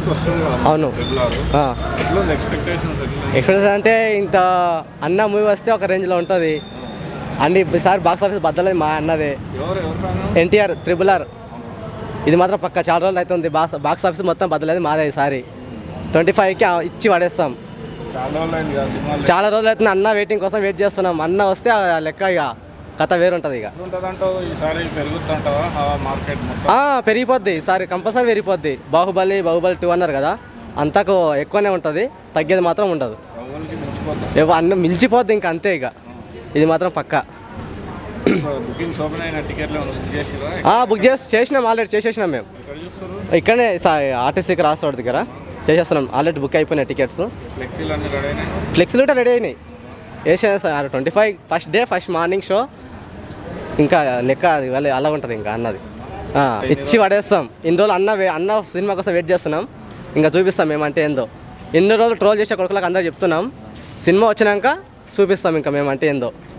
అవును. ఎక్స్పెక్టేషన్స్ అంటే ఇంత అన్న మూవీ వస్తే ఒక రేంజ్లో ఉంటుంది అండ్ ఈసారి బాక్స్ ఆఫీస్ బద్దలేదు మా అన్నదే. ఎన్టీఆర్ RRR ఇది మాత్రం పక్క చాలా రోజులు అవుతుంది. బాక్స్ ఆఫీస్ మొత్తం బద్దలేదు మాదే ఈసారి. 25కి ఇచ్చి పడేస్తాం. చాలా రోజులు అవుతుంది అన్న వెయిటింగ్ కోసం వెయిట్ చేస్తున్నాం. అన్న వస్తే లెక్క ఇక కథ వేరుంటుంది. ఇక పెరిగిపోద్ది ఈసారి, కంపల్సరీ పెరిగిపోద్ది. బాహుబలి 2 అన్నారు కదా, అంతకు ఎక్కువనే ఉంటుంది, తగ్గేది మాత్రం ఉండదు. అన్న మించిపోద్ది ఇంకా అంతే. ఇక ఇది మాత్రం పక్క. బుక్ చేసినాం, ఆల్రెడీ చేసేసినాం మేము. ఇక్కడనే ఆర్టీసీ క్రాస్ రోడ్ దగ్గర చేసేస్తున్నాం. ఆల్రెడీ బుక్ అయిపోయినాయి టికెట్స్. ఫ్లెక్సీలు కూడా రెడీ అయినాయి. వేసేసాం 25 first day, first morning show. ఇంకా లెక్క అలా ఉంటుంది ఇంకా అన్నది. ఇచ్చి పడేస్తాం. ఇన్ని రోజులు అన్న సినిమా కోసం వెయిట్ చేస్తున్నాం. ఇంకా చూపిస్తాం మేమంటే ఏందో. ఎన్ని రోజులు ట్రోల్ చేసే కొడుకులకు అందరూ చెప్తున్నాం. సినిమా వచ్చినాక చూపిస్తాం ఇంకా మేమంటే ఏందో.